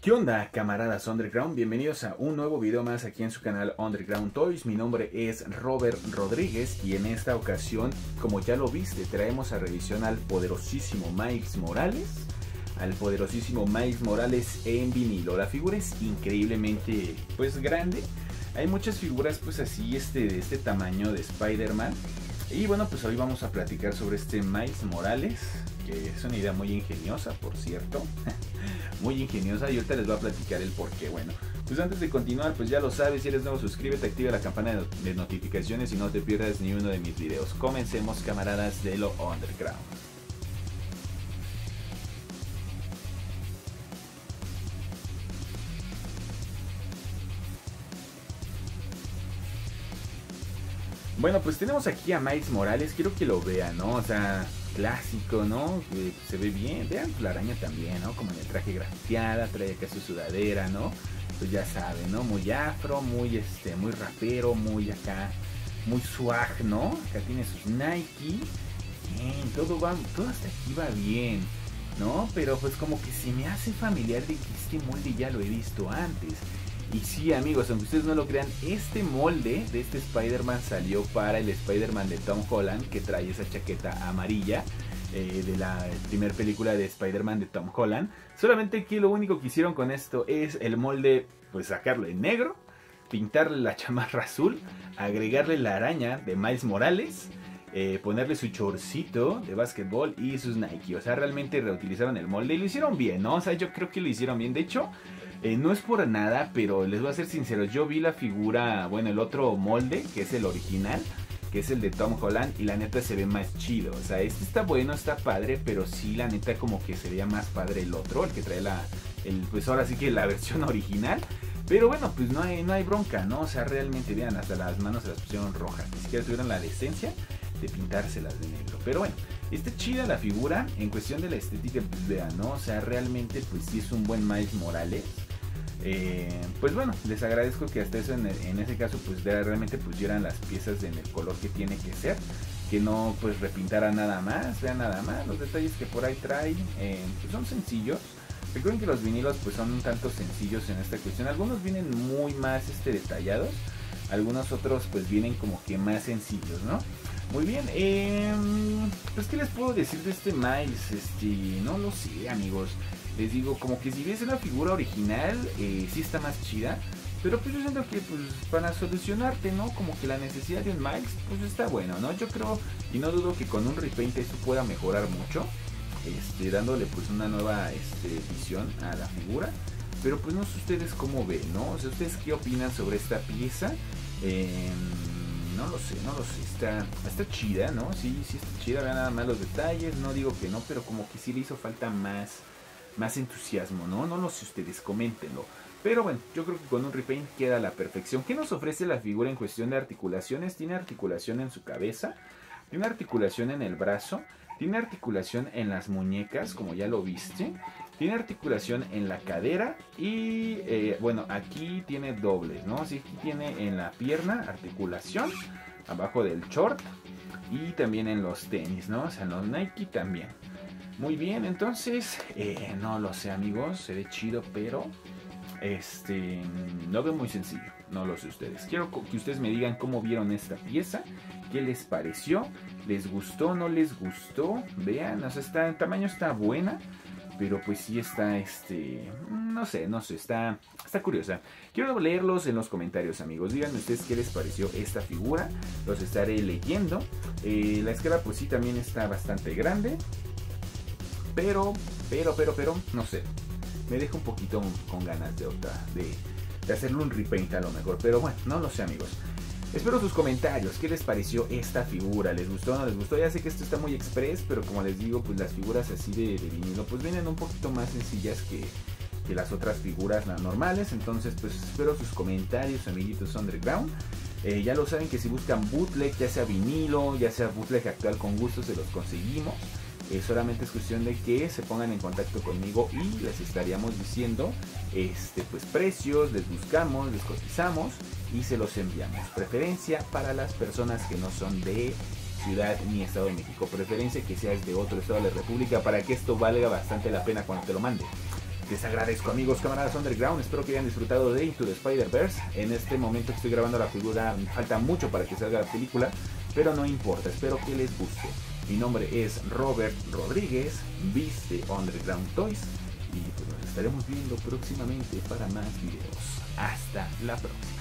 ¿Qué onda, camaradas Underground? Bienvenidos a un nuevo video más aquí en su canal Underground Toys. Mi nombre es Robert Rodríguez y en esta ocasión, como ya lo viste, traemos a revisión al poderosísimo Miles Morales. En vinilo. La figura es increíblemente, pues, grande. Hay muchas figuras, pues, así, de este tamaño de Spider-Man. Y bueno, pues hoy vamos a platicar sobre este Miles Morales, que es una idea muy ingeniosa, por cierto. Muy ingeniosa, y ahorita les voy a platicar el por qué. Bueno, pues antes de continuar, pues ya lo sabes, si eres nuevo, suscríbete, activa la campana de notificaciones y no te pierdas ni uno de mis videos. Comencemos, camaradas de lo Underground. Bueno, pues tenemos aquí a Miles Morales, quiero que lo vean, ¿no? O sea, clásico, ¿no? Que se ve bien, vean la araña también, ¿no? Como en el traje grafiteada, trae acá su sudadera, ¿no? Pues ya saben, ¿no? Muy afro, muy muy rapero, muy acá, muy swag, ¿no? Acá tiene sus Nike, bien, todo hasta aquí va bien, ¿no? Pero pues como que se me hace familiar de que este molde ya lo he visto antes. Y sí, amigos, aunque ustedes no lo crean, este molde de este Spider-Man salió para el Spider-Man de Tom Holland, que trae esa chaqueta amarilla de la primera película de Spider-Man de Tom Holland. Solamente aquí lo único que hicieron con esto es el molde, pues sacarlo en negro, pintarle la chamarra azul, agregarle la araña de Miles Morales, ponerle su chorcito de básquetbol y sus Nike. O sea, realmente reutilizaron el molde y lo hicieron bien, ¿no? O sea, yo creo que lo hicieron bien. De hecho, no es por nada, pero les voy a ser sincero, yo vi la figura, bueno, el otro molde, que es el original, que es el de Tom Holland, y la neta se ve más chido. O sea, este está bueno, está padre, pero sí, la neta como que se veía más padre el otro, el que trae pues ahora sí que la versión original. Pero bueno, pues no hay bronca, ¿no? O sea, realmente, vean, hasta las manos se las pusieron rojas, ni siquiera tuvieron la decencia de pintárselas de negro. Pero bueno, está chida la figura, en cuestión de la estética, pues vean, ¿no? O sea, realmente pues sí es un buen Miles Morales. Pues bueno, les agradezco que hasta eso en ese caso pues realmente pusieran las piezas en el color que tiene que ser, que no pues repintara nada más. Vean nada más los detalles que por ahí trae, pues son sencillos. Recuerden que los vinilos pues son un tanto sencillos en esta cuestión. Algunos vienen muy más detallados, algunos otros pues vienen como que más sencillos, ¿no? Muy bien, pues qué les puedo decir de este Miles, no lo sé, amigos. Les digo, como que si ves una figura original, sí está más chida. Pero pues yo siento que pues para solucionarte, ¿no? Como que la necesidad de un Miles, pues está bueno, ¿no? Yo creo y no dudo que con un repaint esto pueda mejorar mucho. Dándole pues una nueva visión a la figura. Pero pues no sé ustedes cómo ven, ¿no? O sea, ¿ustedes qué opinan sobre esta pieza? No lo sé, está chida, ¿no? Sí está chida, vean nada más los detalles, no digo que no, pero como que sí le hizo falta más entusiasmo, ¿no? No lo sé ustedes, coméntenlo. Pero bueno, yo creo que con un repaint queda a la perfección. ¿Qué nos ofrece la figura en cuestión de articulaciones? Tiene articulación en su cabeza, tiene articulación en el brazo, tiene articulación en las muñecas, como ya lo viste, tiene articulación en la cadera y bueno, aquí tiene dobles, ¿no? Así que aquí tiene en la pierna articulación, abajo del short y también en los tenis, ¿no? O sea, en los Nike también. Muy bien, entonces, no lo sé, amigos, se ve chido, pero lo veo muy sencillo, no lo sé ustedes. Quiero que ustedes me digan cómo vieron esta pieza, qué les pareció, les gustó, no les gustó. Vean, o sea, el tamaño está buena, pero pues sí está, no sé, está curiosa. Quiero leerlos en los comentarios, amigos. Díganme ustedes qué les pareció esta figura, los estaré leyendo. La escala pues sí también está bastante grande. Pero, no sé, me deja un poquito con ganas de hacerle un repaint a lo mejor. Pero bueno, no lo sé, amigos. Espero sus comentarios, ¿qué les pareció esta figura? ¿Les gustó o no les gustó? Ya sé que esto está muy express, pero como les digo, pues las figuras así de vinilo pues vienen un poquito más sencillas que las otras figuras normales. Entonces pues espero sus comentarios, amiguitos Underground. Ya lo saben que si buscan bootleg, ya sea vinilo, ya sea bootleg actual, con gusto se los conseguimos. Solamente es cuestión de que se pongan en contacto conmigo y les estaríamos diciendo pues precios, les buscamos, les cotizamos y se los enviamos. Preferencia para las personas que no son de Ciudad ni Estado de México. Preferencia que seas de otro estado de la República para que esto valga bastante la pena cuando te lo mande. Les agradezco, amigos, camaradas Underground. Espero que hayan disfrutado de Into the Spider-Verse. En este momento que estoy grabando la figura, falta mucho para que salga la película, pero no importa, espero que les guste. Mi nombre es Robert Rodríguez, Viste Underground Toys, y pues nos estaremos viendo próximamente para más videos. Hasta la próxima.